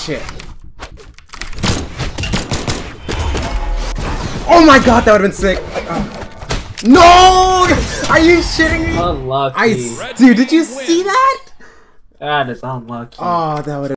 shit. Oh my god, that would've been sick. No! Are you shitting me? Unlucky. Dude, did you see that? That is unlucky. Oh, that would've